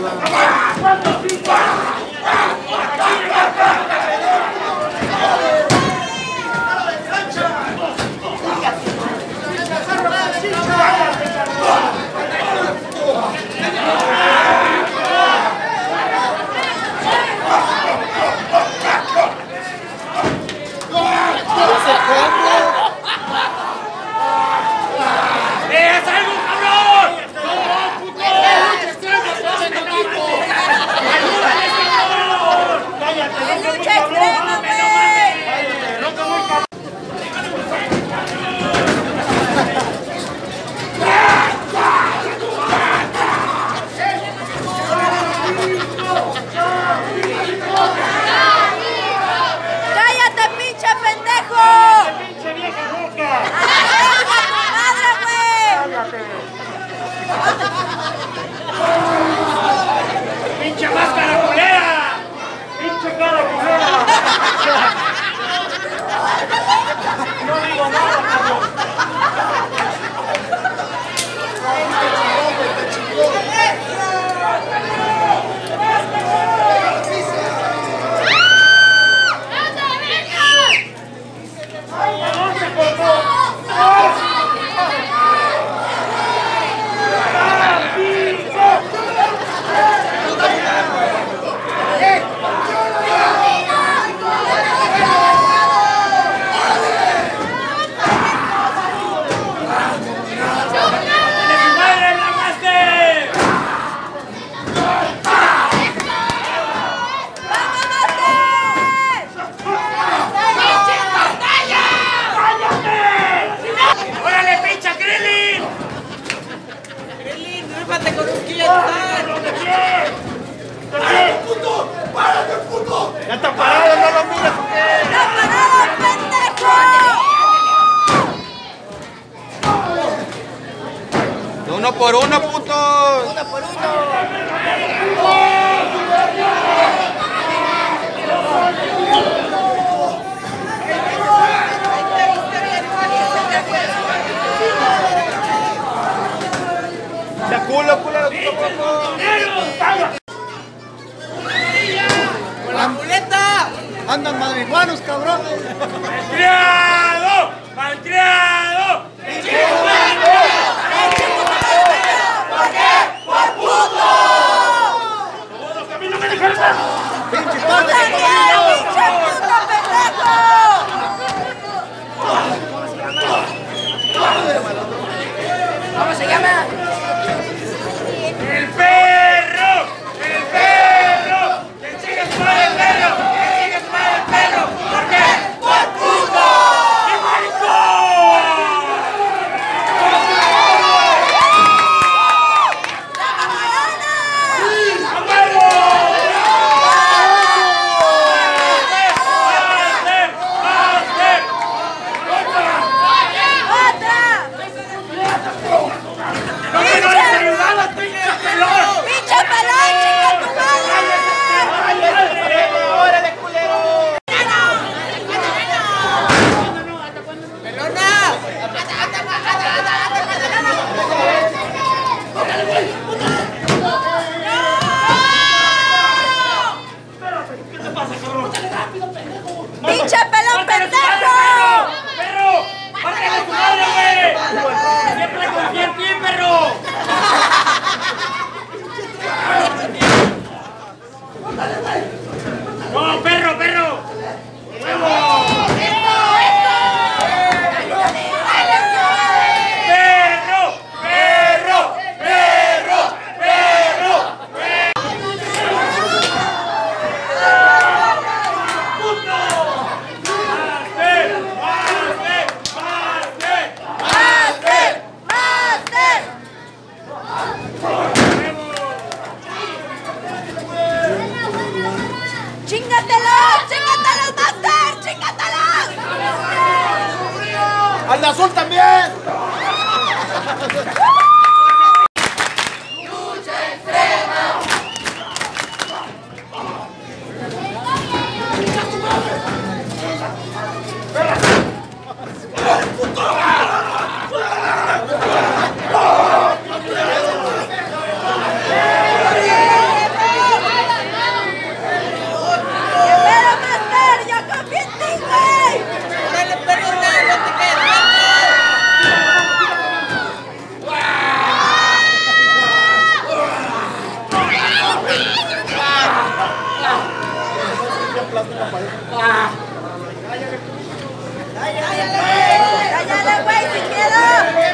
¡Pinche máscara culera! ¡Pinche cara culera! No digo nada, cabrón. ¡Ya está parado, no lo mires! ¡Está parado, pendejo! De uno por uno, putos. ¡Uno por uno! ¡Ya culo, culero! ¡Con la muleta! ¡Andan marihuanos, cabrones! ¡Malcriado! ¡Malcriado! ¡Pinche ¿por qué? ¡Por puto! ¡Todos que a mí no me dejan! ¡Pinche padre! ¡Pinche puto pendejo! ¿Cómo se llama? ¡El perro! ¡El perro! ¡Que sigue su madre el perro! ¡Que sigue su madre el perro! ¿Por qué? ¡Por puto! ¡Qué maricón! ¡A huevo! ¡Pinche pelón pendejo! ¡Perro! ¡Párate con tu madre, güey! ¡Siempre confía en ti, perro! ¡No, perro, perro! ¡Huevo! ¡Al de azul también! ¡Lucha extrema! Cállale, güey, si quiero.